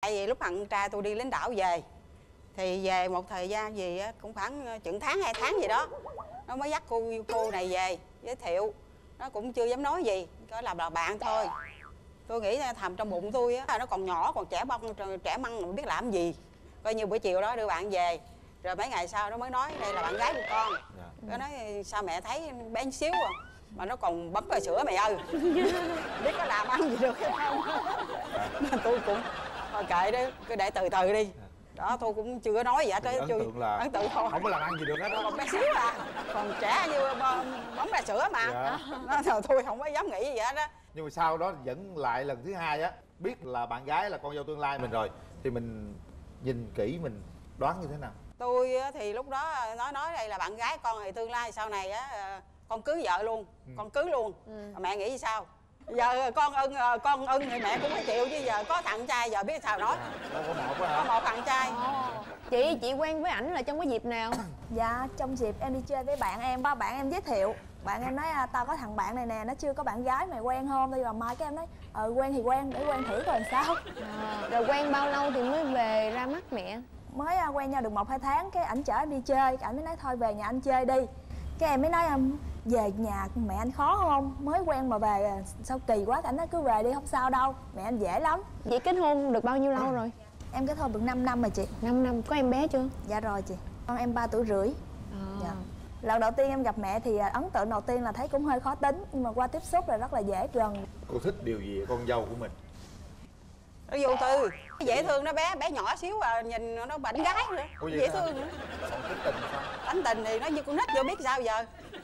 Tại vì lúc thằng trai tôi đi lính đảo về thì về một thời gian gì á, cũng khoảng chừng tháng 2 tháng gì đó, nó mới dắt cô này về giới thiệu. Nó cũng chưa dám nói gì, có làm là bạn thôi. Tôi nghĩ thầm trong bụng tôi á, nó còn nhỏ, còn trẻ bông, trẻ măng mà biết làm gì. Coi như buổi chiều đó đưa bạn về, rồi mấy ngày sau nó mới nói đây là bạn gái của con. Nó nói sao mẹ thấy bé xíu à, mà nó còn bấm vào sữa mày ơi. Biết có làm ăn gì được hay không. Nên tôi cũng thôi kệ đó, cứ để từ từ đi. Đó, tôi cũng chưa có nói gì hết á. Ấn tượng thôi, không có làm ăn gì được hết đó. Còn bé xíu à, còn trẻ như bấm ra sữa mà. Nó tôi không có dám nghĩ gì hết á. Nhưng mà sau đó dẫn lại lần thứ hai á, biết là bạn gái là con dâu tương lai mình rồi, thì mình nhìn kỹ mình đoán như thế nào? Tôi thì lúc đó nói đây là bạn gái con thì tương lai sau này á con cưới vợ luôn, con cưới luôn. Mẹ nghĩ sao? Giờ con ưng thì mẹ cũng phải chịu chứ, giờ có thằng trai giờ biết sao nói. Có một á hả? Có một thằng trai. Chị quen với ảnh là trong cái dịp nào? Dạ trong dịp em đi chơi với bạn em, ba bạn em giới thiệu. Bạn em nói tao có thằng bạn này nè, nó chưa có bạn gái, mày quen không? Đi vào mai cái em nói quen thì quen, để quen thử coi làm sao. Rồi quen bao lâu thì mới về ra mắt mẹ? Mới quen nhau được 1-2 tháng, cái ảnh chở em đi chơi, ảnh mới nói thôi về nhà anh chơi đi. Cái em mới nói về nhà mẹ anh khó không? Mới quen mà về sao kỳ quá, ảnh nói cứ về đi không sao đâu, mẹ anh dễ lắm. Chị kết hôn được bao nhiêu lâu rồi? Em kết hôn được 5 năm rồi chị. 5 năm, có em bé chưa? Dạ rồi chị, con em 3 tuổi rưỡi. Dạ. Lần đầu tiên em gặp mẹ thì ấn tượng đầu tiên là thấy cũng hơi khó tính, nhưng mà qua tiếp xúc là rất là dễ gần. Cô thích điều gì ở con dâu của mình? Nó vô tư, dễ thương, nó bé nhỏ xíu à, nhìn nó bảnh gái nữa. Dễ thương nữa. Còn tính tình sao? Tính tình thì nó như con nít vô biết sao giờ.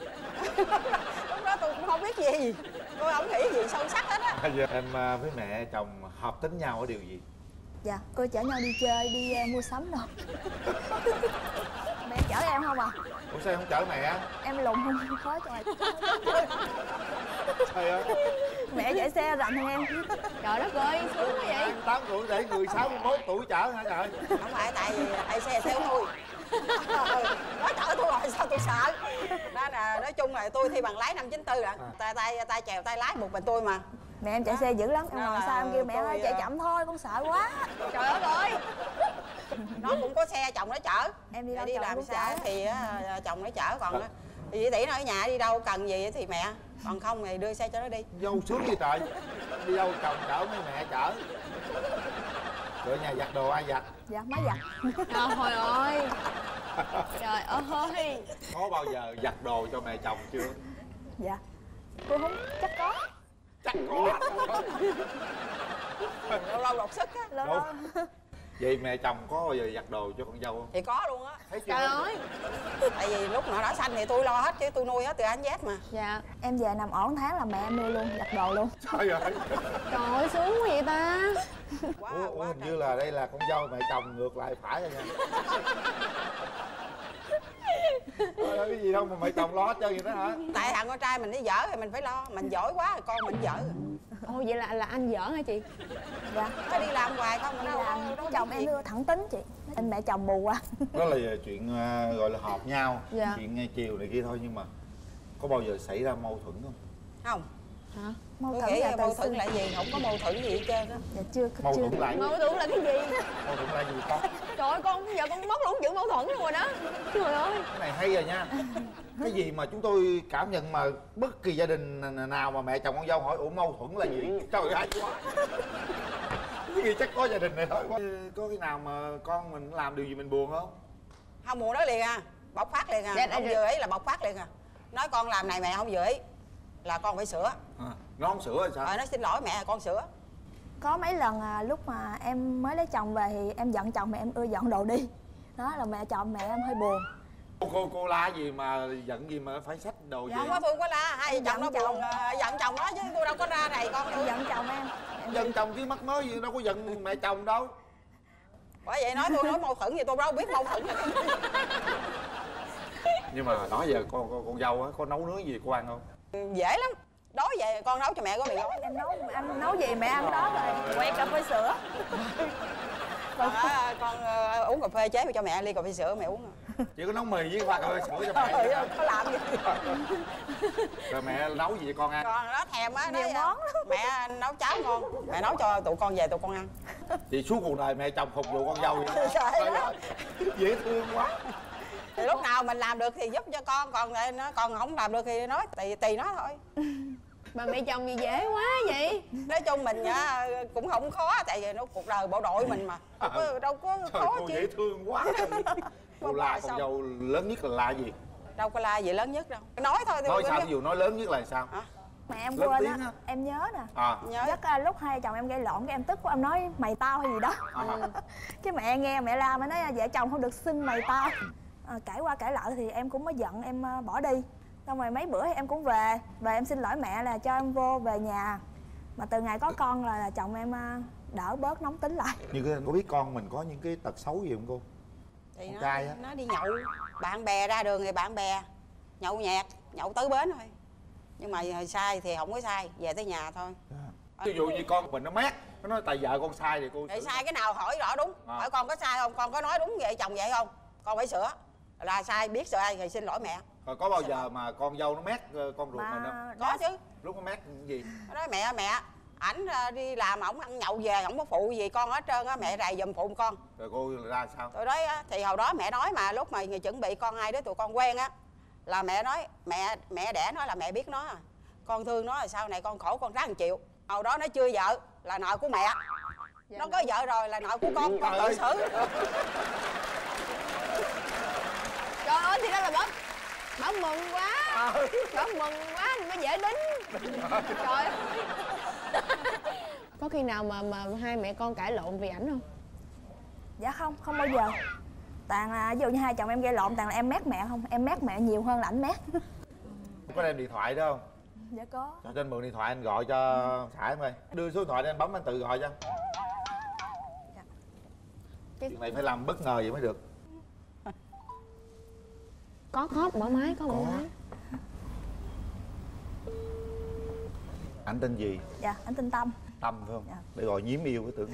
Lúc đó tôi cũng không biết gì, tôi không nghĩ gì sâu sắc hết á. Em với mẹ chồng hợp tính nhau ở điều gì? Dạ, cô chở nhau đi chơi, đi mua sắm đâu. Mẹ chở em không à? Ủa sao không chở mẹ? Em lùn không khó trời. Trời ơi. Mẹ chạy xe rành hơn em. Trời đất ơi, sướng quá vậy. 8 tuổi để người 61 tuổi chở hả trời? Không phải, tại vì ai xe theo tôi. Nó chở tôi rồi sao tôi sợ. Nên là nói chung là tôi thi bằng lái năm 94 rồi. Tay chèo tay lái một mình tôi mà. Mẹ em chạy xe dữ lắm, em ngồi sao em kêu mẹ ơi chạy chậm thôi, con sợ quá. Trời đất ơi. Nó cũng có xe chồng nó chở. Em đi đâu đi chồng làm cũng xa chở. thì chồng nó chở, còn chị tỷ nó ở nhà đi đâu cần gì thì mẹ, còn không thì đưa xe cho nó đi. Dâu sướng gì trời. Đi đâu chồng chở mấy mẹ chở. Rồi nhà giặt đồ ai giặt? Dạ má giặt. Trời ơi. Trời ơi. Có bao giờ giặt đồ cho mẹ chồng chưa? Dạ cô không chắc có. Chắc có. Lâu lâu đột sức á. Lâu lâu. Vậy mẹ chồng có bao giờ giặt đồ cho con dâu không? Thì có luôn á. Thấy chưa? Trời ơi. Tại vì lúc mà đã sanh thì tôi lo hết chứ, tôi nuôi hết từ A đến Z mà. Dạ. Em về nằm ổn tháng là mẹ em nuôi luôn, giặt đồ luôn. Trời ơi. Trời ơi, sướng quá vậy ta. Ủa hình như là đây là con dâu mẹ chồng ngược lại phải rồi nha. Cái gì đâu mà mẹ chồng lo hết trơn vậy đó hả? Tại thằng con trai mình đi dở thì mình phải lo, mình giỏi quá thì con mình dở. Ồ, vậy là anh dở hả chị? Dạ. Nó đi làm hoài không mình Đi làm, chồng em đưa thẳng tính chị. Anh mẹ chồng mù quá. Đó là chuyện gọi là hợp nhau, dạ. chuyện nghe chiều này kia thôi, nhưng mà có bao giờ xảy ra mâu thuẫn không? Không. Hả? Mâu Tôi nghĩ là mâu thuẫn là gì, không có mâu thuẫn gì hết trơn á. Dạ chưa. Mâu thuẫn lại. Mâu thuẫn là cái gì? Mâu thuẫn lại gì con? Trời ơi, con giờ con mất luôn chữ mâu thuẫn luôn rồi đó. Trời ơi. Cái này hay rồi nha. Cái gì mà chúng tôi cảm nhận mà bất kỳ gia đình nào mà mẹ chồng con dâu hỏi ủa mâu thuẫn là gì? Trời ơi hay quá. Cái gì chắc có gia đình này thôi. Có cái nào mà con mình làm điều gì mình buồn không? Không buồn nói liền à, bộc phát liền à. Dạ, không vừa ý là bộc phát liền à. Nói con làm này mẹ không vừa ý là con phải sửa. Nó không sửa rồi sao? Nó xin lỗi mẹ con sửa. Có mấy lần lúc mà em mới lấy chồng về thì em giận chồng mẹ em ưa dọn đồ đi. Đó là mẹ chồng mẹ em hơi buồn. Cô la gì mà giận gì mà phải xách đồ Dạ gì? không có, tôi có la, hai vợ chồng nó buồn giận chồng đó chứ tôi đâu có ra này con. Em giận chồng em. Giận chồng chứ mắc mớ gì, đâu có giận mẹ chồng đâu. Bởi vậy nói tôi nói mâu thuẫn gì tôi đâu biết mâu thuẫn là cái gì. Nhưng mà nói giờ con dâu á có nấu nướng gì cô ăn không? Dễ lắm. Đói về con nấu cho mẹ có mì gói. Em nấu anh nấu gì mẹ ăn đó rồi. Quen cà phê sữa. Con uống cà phê chế cho mẹ ly cà phê sữa mẹ uống. Chỉ có nấu mì với pha cà phê sữa cho mẹ. Có làm gì. Rồi mẹ nấu gì cho con ăn? Con nó thèm á, nhiều món lắm. Mẹ nấu cháo ngon, mẹ nấu cho tụi con về tụi con ăn. Chị suốt cuộc đời mẹ chồng phục vụ con dâu vậy. Trời đó. Dễ thương quá. Thì lúc nào mình làm được thì giúp cho con, còn không làm được thì nói tùy nó thôi. Mà mẹ chồng gì dễ quá vậy? Nói chung mình cũng không khó, tại vì nó cuộc đời bộ đội mình mà đâu có Trời, khó cô chứ. dễ thương quá. Cô la con dâu lớn nhất là la gì? Đâu có la gì lớn nhất đâu, nói thôi. Nói sao, ví dụ nói lớn nhất là sao? Hả? Mẹ em Lớn quên tiếng á, á. em nhớ nè. Nhớ. Chắc lúc hai chồng em gây lộn cái em tức quá, em nói mày tao hay gì đó. Cái mẹ nghe mẹ la, mẹ nói vợ chồng không được xưng mày tao. Cãi qua cãi lại thì em cũng mới giận, em bỏ đi. Xong rồi mấy bữa thì em cũng về em xin lỗi mẹ là cho em vô về nhà. Mà từ ngày có con là chồng em đỡ bớt nóng tính lại. Như cô biết con mình có những cái tật xấu gì không cô? Thì con trai á. nó đi nhậu, bạn bè ra đường thì bạn bè nhậu nhẹt, nhậu tới bến thôi. Nhưng mà sai thì không có sai, về tới nhà thôi. Ví dụ như con mình nó mát, nó nói tại vợ con sai thì cô Thì sai cái nào hỏi rõ đúng. Hỏi con có sai không, con có nói đúng vậy chồng vậy không, con phải sửa. Là sai, biết sai thì xin lỗi mẹ. Rồi có bao giờ mà con dâu nó mát con ruột mình không? Có chứ. Lúc nó mát gì? Nó nói mẹ ảnh đi làm ổng ăn nhậu về ổng có phụ gì con hết trơn á, mẹ rày giùm phụ con. Rồi cô ra sao? Tôi nói thì hồi đó mẹ nói mà lúc mà người chuẩn bị con hai đứa tụi con quen á, là mẹ nói mẹ đẻ nó là mẹ biết nó à. Con thương nó là sau này con khổ con ráng chịu. Hồi đó nó chưa vợ là nợ của mẹ. Nó có vợ rồi là nợ của con tự xử. Trời ơi, thì đó là bảo mừng quá. Bảo mừng quá thì mới dễ đính. Trời ơi. Có khi nào mà hai mẹ con cãi lộn vì ảnh không? Dạ không bao giờ. Toàn là ví dụ như hai chồng em gây lộn toàn là em mét mẹ không. Em mét mẹ nhiều hơn là ảnh mét. Có đem điện thoại đó không? Dạ có. Cho anh mượn điện thoại anh gọi cho Khải em ơi. Đưa số điện thoại để anh bấm anh tự gọi cho. Dạ. Chuyện này phải làm bất ngờ vậy mới được. Có mở máy, có mở máy. Anh tên gì? Dạ, anh tên Tâm. Tâm phải không? Dạ. Để gọi nhím yêu cái tưởng.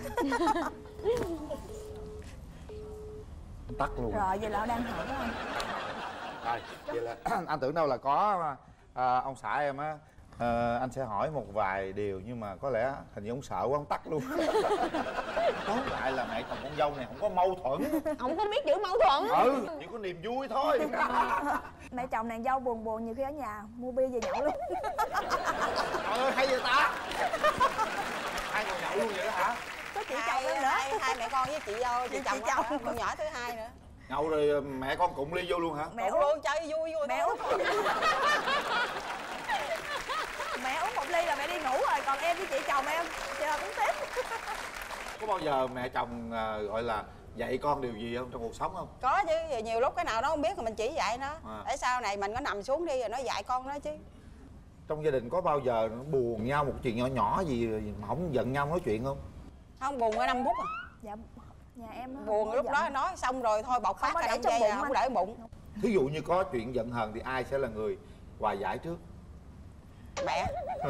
Tắt luôn. Rồi vậy là đang hỏi đó anh. Rồi, vậy là anh tưởng đâu là có ông xã em á, anh sẽ hỏi một vài điều nhưng mà có lẽ hình như ông sợ quá ông tắt luôn. Tóm lại là mẹ chồng con dâu này không có mâu thuẫn. Ông có biết chữ mâu thuẫn. Chỉ có niềm vui thôi. Mẹ chồng nàng dâu buồn nhiều khi ở nhà mua bia về nhậu luôn. Trời ơi hay vậy ta. Hai người nhậu luôn vậy đó hả? Có chị chồng em nữa. Hai mẹ con với chị dâu, chị chồng con nhỏ thứ hai nữa. Nhậu rồi mẹ con cùng ly vô luôn hả? Mẹ uống luôn chơi vui mẹ uống mẹ uống một ly là mẹ đi ngủ rồi, còn em với chị chồng em chờ uống tiếp. Có bao giờ mẹ chồng gọi là dạy con điều gì không trong cuộc sống không? Có chứ, nhiều lúc cái nào nó không biết thì mình chỉ dạy nó. Để sau này mình có nằm xuống đi rồi nó dạy con nó chứ. Trong gia đình có bao giờ nó buồn nhau một chuyện nhỏ nhỏ gì mà không giận nhau nói chuyện không? Không, buồn có 5 phút à. Dạ, nhà em nó buồn lúc đó nói xong rồi thôi bộc phát có ra để trong trong dây bụng không anh. để bụng. Thí dụ như có chuyện giận hờn thì ai sẽ là người hòa giải trước? Mẹ.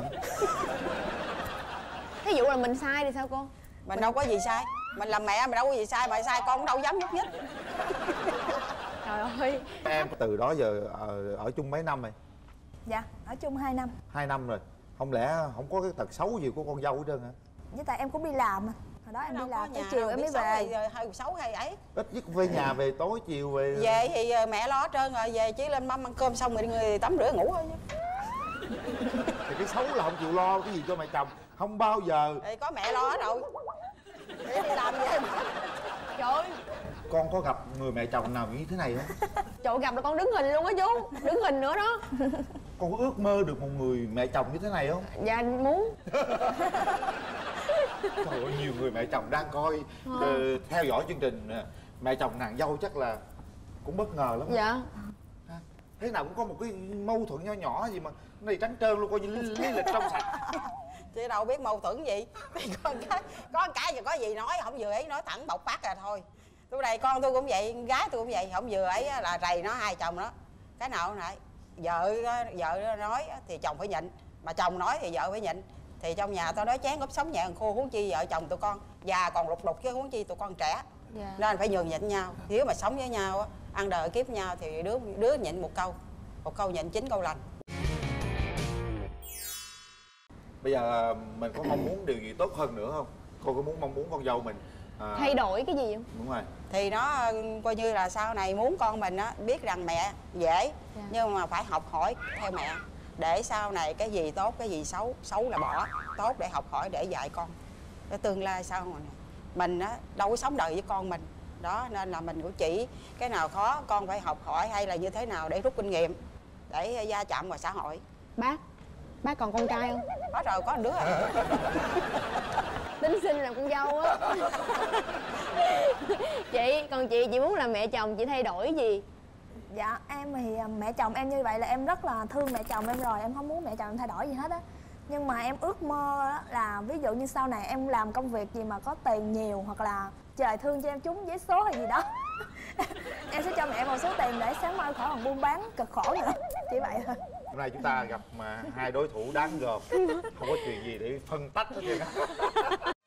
Thí dụ là mình sai thì sao cô? Mình đâu có gì sai, mình làm mẹ mình đâu có gì sai, mà sai con cũng đâu dám nhúc nhích. Trời ơi. Em từ đó giờ ở chung mấy năm rồi? Dạ, ở chung 2 năm. 2 năm rồi. Không lẽ không có cái tật xấu gì của con dâu hết trơn hả? Với tại em cũng đi làm mà. Hồi đó em đi làm tới nhà chiều em mới về. hơi xấu hay ấy. Ít nhất cũng về nhà về tối chiều về. Về thì mẹ lo hết trơn rồi, về chỉ lên mâm ăn cơm xong rồi người tắm rửa ngủ thôi chứ. Thì cái xấu là không chịu lo cái gì cho mẹ chồng. Không bao giờ. Thì có mẹ lo hết rồi. Để đi làm về. Trời ơi. Con có gặp người mẹ chồng nào như thế này không? Trời, gặp là con đứng hình luôn á chú. Đứng hình nữa đó. Con có ước mơ được một người mẹ chồng như thế này không? Dạ muốn. Trời ơi, nhiều người mẹ chồng đang coi theo dõi chương trình mẹ chồng nàng dâu chắc là cũng bất ngờ lắm. Dạ. Thế nào cũng có một cái mâu thuẫn nhỏ nhỏ gì mà này trắng trơn luôn, coi như lý lịch trong sạch. Chứ đâu biết mâu thuẫn gì. Có cái gì có gì nói không vừa ấy nói thẳng bộc phát ra thôi. Tôi đây con tôi cũng vậy, gái tôi cũng vậy, không vừa ấy là rầy nó hai chồng đó. Cái nào lại vợ nói thì chồng phải nhịn, mà chồng nói thì vợ phải nhịn. Thì trong nhà tôi nói chén úp sống nhẹ khô, huống chi vợ chồng tụi con già còn lục đục chứ huống chi tụi con trẻ. Dạ. Nên phải nhường nhịn nhau. Nếu mà sống với nhau ăn đời kiếp nhau thì đứa nhịn một câu nhịn 9 câu lành. Bây giờ mình có mong muốn điều gì tốt hơn nữa không? cô có mong muốn con dâu mình thay đổi cái gì không? đúng rồi. Thì nó coi như là sau này muốn con mình á biết rằng mẹ dễ, nhưng mà phải học hỏi theo mẹ, để sau này cái gì tốt cái gì xấu, xấu là bỏ, tốt để học hỏi để dạy con cái tương lai sau này mình á đâu có sống đời với con mình đó, nên là mình cũng chỉ cái nào khó con phải học hỏi hay là như thế nào để rút kinh nghiệm để va chạm vào xã hội. Bác còn con trai không? Có rồi, có một đứa à. Tính sinh làm con dâu á. Chị muốn là mẹ chồng chị thay đổi gì? Dạ em thì mẹ chồng em như vậy là em rất là thương mẹ chồng em rồi, em không muốn mẹ chồng em thay đổi gì hết á. Nhưng mà em ước mơ á, là ví dụ như sau này em làm công việc gì mà có tiền nhiều, hoặc là trời thương cho em trúng vé số hay gì đó em sẽ cho mẹ một số tiền để sáng mai khỏi còn buôn bán cực khổ nữa, chỉ vậy thôi. Hôm nay chúng ta gặp mà hai đối thủ đáng gờm, không có chuyện gì để phân tách hết trơn á.